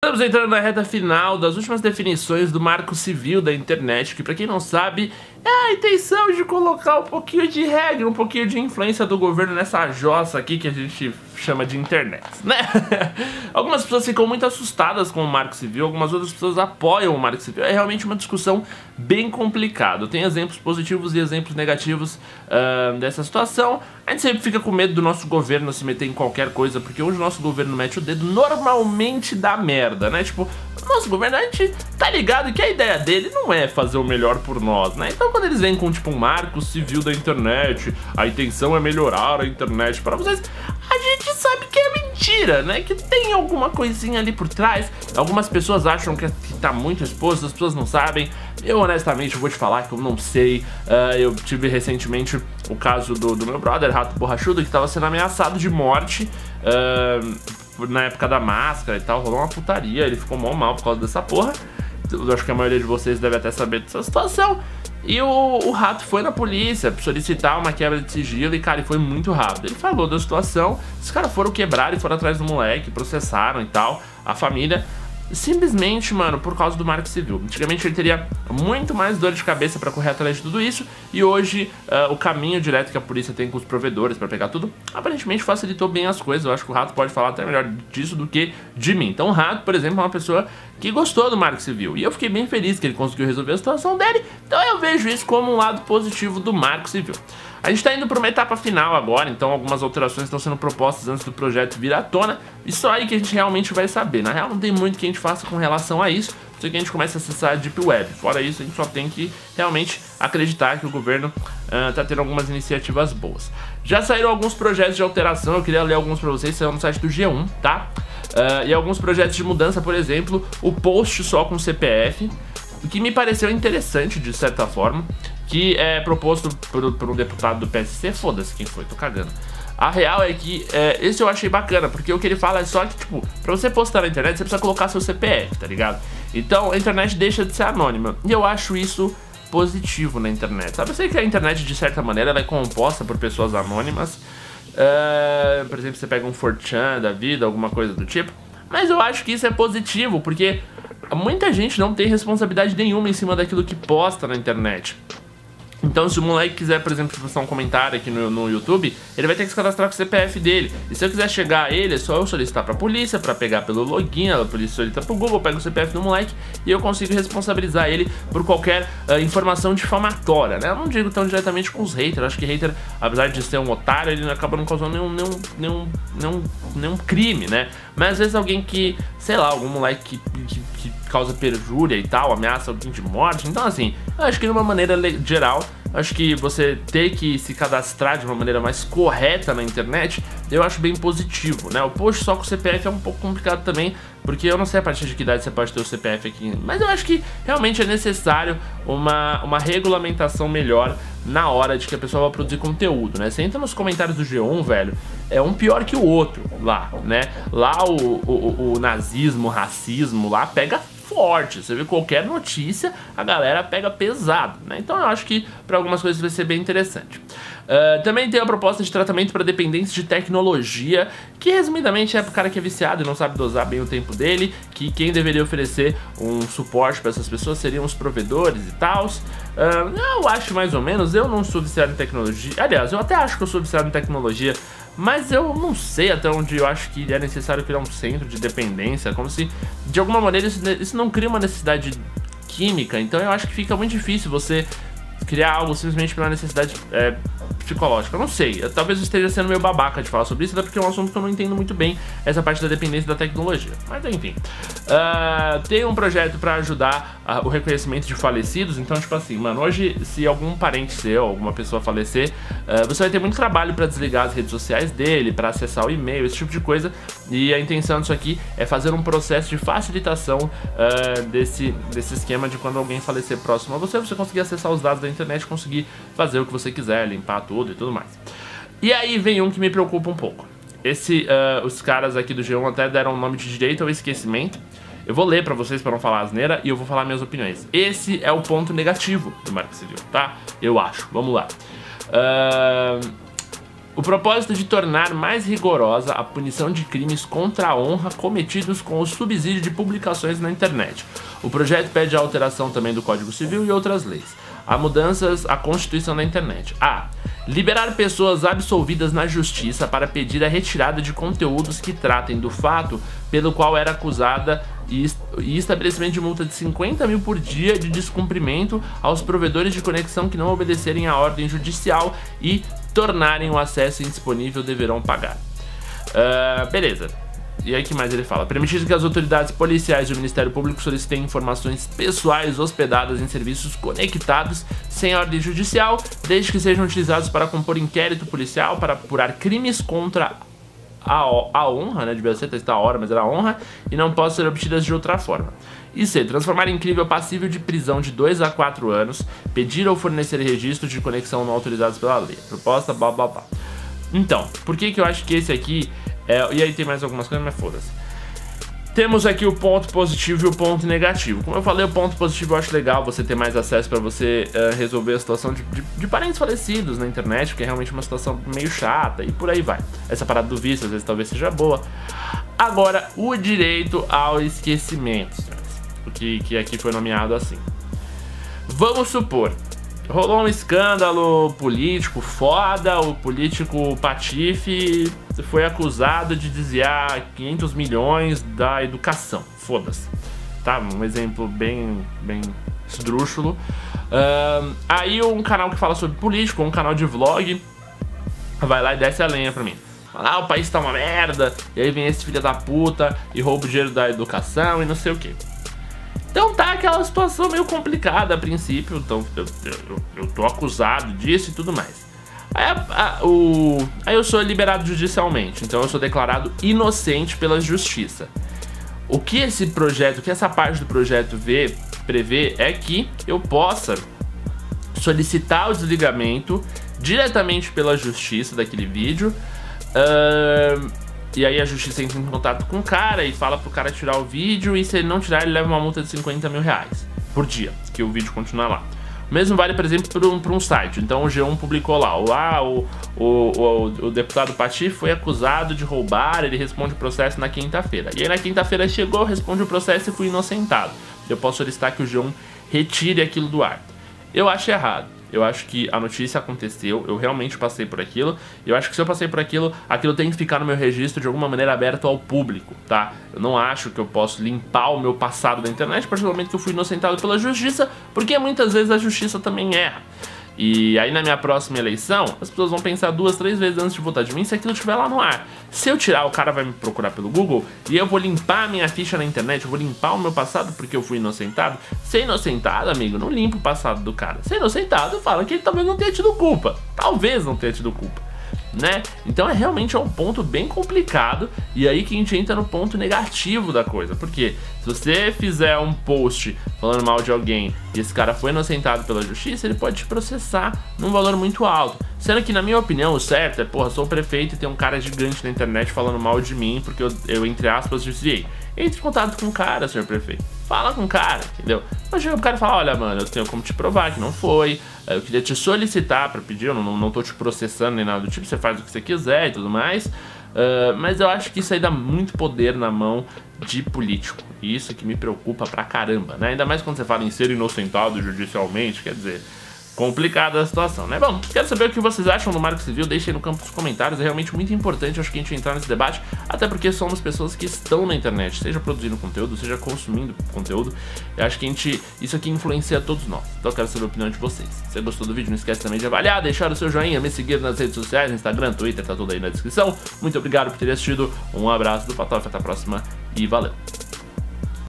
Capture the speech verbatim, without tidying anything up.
Estamos entrando na reta final das últimas definições do Marco Civil da internet, que pra quem não sabe, é a intenção de colocar um pouquinho de regra, um pouquinho de influência do governo nessa jossa aqui que a gente chama de internet, né? Algumas pessoas ficam muito assustadas com o Marco Civil, algumas outras pessoas apoiam o Marco Civil. É realmente uma discussão bem complicada. Tem exemplos positivos e exemplos negativos uh, dessa situação. A gente sempre fica com medo do nosso governo se meter em qualquer coisa, porque hoje o nosso governo mete o dedo, normalmente dá merda, né? Tipo, o nosso governo, a gente tá ligado que a ideia dele não é fazer o melhor por nós, né? Então quando eles vêm com tipo um Marco Civil da internet, a intenção é melhorar a internet para vocês, a gente sabe que é mentira, né? Que tem alguma coisinha ali por trás. Algumas pessoas acham que tá muito exposto, as pessoas não sabem. Eu honestamente vou te falar que eu não sei. uh, Eu tive recentemente o caso do, do meu brother, Rato Borrachudo, que tava sendo ameaçado de morte uh, na época da máscara e tal. Rolou uma putaria, ele ficou mó mal por causa dessa porra. Eu acho que a maioria de vocês deve até saber dessa situação. E o, o Rato foi na polícia solicitar uma quebra de sigilo e, cara, ele foi muito rápido. Ele falou da situação, os caras foram quebrar e foram atrás do moleque, processaram e tal, a família. Simplesmente, mano, por causa do Marco Civil. Antigamente ele teria muito mais dor de cabeça pra correr atrás de tudo isso. E hoje, uh, o caminho direto que a polícia tem com os provedores pra pegar tudo, aparentemente facilitou bem as coisas. Eu acho que o Rato pode falar até melhor disso do que de mim. Então o Rato, por exemplo, é uma pessoa que gostou do Marco Civil. E eu fiquei bem feliz que ele conseguiu resolver a situação dele. Então eu vejo isso como um lado positivo do Marco Civil. A gente tá indo para uma etapa final agora, então algumas alterações estão sendo propostas antes do projeto vir à tona. E só aí que a gente realmente vai saber. Na real não tem muito que a gente faça com relação a isso, só que a gente começa a acessar a Deep Web. Fora isso, a gente só tem que realmente acreditar que o governo uh, tá tendo algumas iniciativas boas. Já saíram alguns projetos de alteração, eu queria ler alguns para vocês, saiu no site do G um, tá? Uh, e alguns projetos de mudança, por exemplo, o post só com C P F, o que me pareceu interessante de certa forma, que é proposto por, por um deputado do P S C, foda-se quem foi, tô cagando. A real é que é, esse eu achei bacana, porque o que ele fala é só que, tipo, pra você postar na internet, você precisa colocar seu C P F, tá ligado? Então a internet deixa de ser anônima, e eu acho isso positivo na internet, sabe? Eu sei que a internet, de certa maneira, ela é composta por pessoas anônimas, uh, por exemplo, você pega um four chan da vida, alguma coisa do tipo, mas eu acho que isso é positivo, porque muita gente não tem responsabilidade nenhuma em cima daquilo que posta na internet. Então se o moleque quiser, por exemplo, postar um comentário aqui no, no YouTube, ele vai ter que se cadastrar com o C P F dele. E se eu quiser chegar a ele, é só eu solicitar pra polícia, pra pegar pelo login, a polícia solicita pro Google, pega o C P F do moleque e eu consigo responsabilizar ele por qualquer uh, informação difamatória, né? Eu não digo tão diretamente com os haters, acho que hater, apesar de ser um otário, ele acaba não causando nenhum, nenhum, nenhum, nenhum, nenhum crime, né? Mas às vezes alguém que, sei lá, algum moleque que, que, que causa perjúria e tal, ameaça alguém de morte. Então assim, eu acho que de uma maneira geral, acho que você ter que se cadastrar de uma maneira mais correta na internet, eu acho bem positivo, né? O post só com o C P F é um pouco complicado também, porque eu não sei a partir de que idade você pode ter o C P F aqui, mas eu acho que realmente é necessário uma, uma regulamentação melhor na hora de que a pessoa vai produzir conteúdo, né? Você entra nos comentários do G um, velho, é um pior que o outro lá, né? Lá o, o, o nazismo, o racismo lá pega forte, você vê qualquer notícia, a galera pega pesado, né? Então eu acho que para algumas coisas vai ser bem interessante. Uh, também tem a proposta de tratamento para dependentes de tecnologia, que resumidamente é pro cara que é viciado e não sabe dosar bem o tempo dele, que quem deveria oferecer um suporte para essas pessoas seriam os provedores e tal. Uh, eu acho mais ou menos, eu não sou viciado em tecnologia, aliás, eu até acho que eu sou viciado em tecnologia, mas eu não sei até onde eu acho que é necessário criar um centro de dependência, como se, de alguma maneira, isso, isso não cria uma necessidade química. Então eu acho que fica muito difícil você criar algo simplesmente pela necessidade é, psicológica. Eu não sei, eu, talvez eu esteja sendo meio babaca de falar sobre isso, até porque é um assunto que eu não entendo muito bem, essa parte da dependência da tecnologia. Mas enfim, uh, tem um projeto para ajudar uh, o reconhecimento de falecidos. Então tipo assim, mano, hoje se algum parente seu, alguma pessoa falecer, uh, você vai ter muito trabalho para desligar as redes sociais dele, para acessar o e-mail, esse tipo de coisa. E a intenção disso aqui é fazer um processo de facilitação uh, desse, desse esquema de quando alguém falecer próximo a você, você conseguir acessar os dados da internet, conseguir fazer o que você quiser, limpar tudo e tudo mais. E aí vem um que me preocupa um pouco. Esse, uh, os caras aqui do G um até deram o nome de direito ao esquecimento. Eu vou ler pra vocês pra não falar asneira e eu vou falar minhas opiniões. Esse é o ponto negativo do Marco Civil, tá? Eu acho. Vamos lá. Uh... O propósito é de tornar mais rigorosa a punição de crimes contra a honra cometidos com o subsídio de publicações na internet. O projeto pede a alteração também do Código Civil e outras leis. Há mudanças à Constituição da internet. A. Liberar pessoas absolvidas na justiça para pedir a retirada de conteúdos que tratem do fato pelo qual era acusada e estabelecimento de multa de cinquenta mil por dia de descumprimento aos provedores de conexão que não obedecerem à ordem judicial e tornarem o acesso indisponível deverão pagar. Uh, beleza. E aí que mais ele fala? Permitir que as autoridades policiais e o Ministério Público solicitem informações pessoais hospedadas em serviços conectados sem ordem judicial, desde que sejam utilizados para compor inquérito policial, para apurar crimes contra a, a honra, né? Devia ser testar a hora, mas era a honra, e não podem ser obtidas de outra forma. E C. Transformar em crime passível de prisão de dois a quatro anos, pedir ou fornecer registros de conexão não autorizados pela lei. Proposta, blá blá blá. Então, por que que eu acho que esse aqui é... E aí tem mais algumas coisas, mas foda-se. Temos aqui o ponto positivo e o ponto negativo. Como eu falei, o ponto positivo eu acho legal você ter mais acesso para você uh, resolver a situação de, de, de parentes falecidos na internet, porque é realmente uma situação meio chata e por aí vai. Essa parada do vício às vezes talvez seja boa. Agora, o direito ao esquecimento, que, que aqui foi nomeado assim. Vamos supor, rolou um escândalo político foda, o político Patife foi acusado de desviar quinhentos milhões da educação, foda-se, tá? Um exemplo bem, bem esdrúxulo. Uh, aí um canal que fala sobre político, um canal de vlog, vai lá e desce a lenha pra mim. Fala, ah, o país tá uma merda, e aí vem esse filho da puta e rouba o dinheiro da educação e não sei o que. Então tá aquela situação meio complicada a princípio, então eu, eu, eu tô acusado disso e tudo mais. Aí, a, a, o, aí eu sou liberado judicialmente, então eu sou declarado inocente pela justiça. O que esse projeto, o que essa parte do projeto vê, prevê é que eu possa solicitar o desligamento diretamente pela justiça daquele vídeo. Uh, E aí a justiça entra em contato com o cara e fala pro cara tirar o vídeo, e se ele não tirar, ele leva uma multa de cinquenta mil reais por dia, que o vídeo continua lá. O mesmo vale, por exemplo, para um, um site. Então o G um publicou lá, o, ah, o, o, o, o deputado Patife foi acusado de roubar, ele responde o processo na quinta-feira. E aí na quinta-feira chegou, responde o processo e fui inocentado. Eu posso solicitar que o G um retire aquilo do ar. Eu acho errado. Eu acho que a notícia aconteceu, eu realmente passei por aquilo. Eu acho que se eu passei por aquilo, aquilo tem que ficar no meu registro de alguma maneira aberto ao público, tá? Eu não acho que eu posso limpar o meu passado da internet a partir do momento que eu fui inocentado pela justiça, porque muitas vezes a justiça também erra. E aí na minha próxima eleição, as pessoas vão pensar duas, três vezes antes de votar de mim se aquilo estiver lá no ar. Se eu tirar, o cara vai me procurar pelo Google e eu vou limpar a minha ficha na internet, eu vou limpar o meu passado porque eu fui inocentado. Ser inocentado, amigo, não limpa o passado do cara. Ser inocentado fala que ele talvez não tenha tido culpa. Talvez não tenha tido culpa, né? Então é realmente é um ponto bem complicado. E aí que a gente entra no ponto negativo da coisa. Porque se você fizer um post falando mal de alguém e esse cara foi inocentado pela justiça, ele pode te processar num valor muito alto. Sendo que, na minha opinião, o certo é, porra, sou o prefeito e tem um cara gigante na internet falando mal de mim porque eu, eu entre aspas, desviei. Entre em contato com o cara, senhor prefeito. Fala com o cara, entendeu? Mas chega o cara e fala, olha, mano, eu tenho como te provar que não foi. Eu queria te solicitar pra pedir, eu não, não tô te processando nem nada do tipo, você faz o que você quiser e tudo mais. Uh, mas eu acho que isso aí dá muito poder na mão de político. E isso que me preocupa pra caramba, né? Ainda mais quando você fala em ser inocentado judicialmente, quer dizer, complicada a situação, né? Bom, quero saber o que vocês acham do Marco Civil, deixem no campo dos comentários, é realmente muito importante, acho que a gente entrar nesse debate, até porque somos pessoas que estão na internet, seja produzindo conteúdo, seja consumindo conteúdo, eu acho que a gente, isso aqui influencia todos nós, então eu quero saber a opinião de vocês. Se você gostou do vídeo, não esquece também de avaliar, deixar o seu joinha, me seguir nas redes sociais, Instagram, Twitter, tá tudo aí na descrição. Muito obrigado por ter assistido, um abraço do Patof, até a próxima e valeu!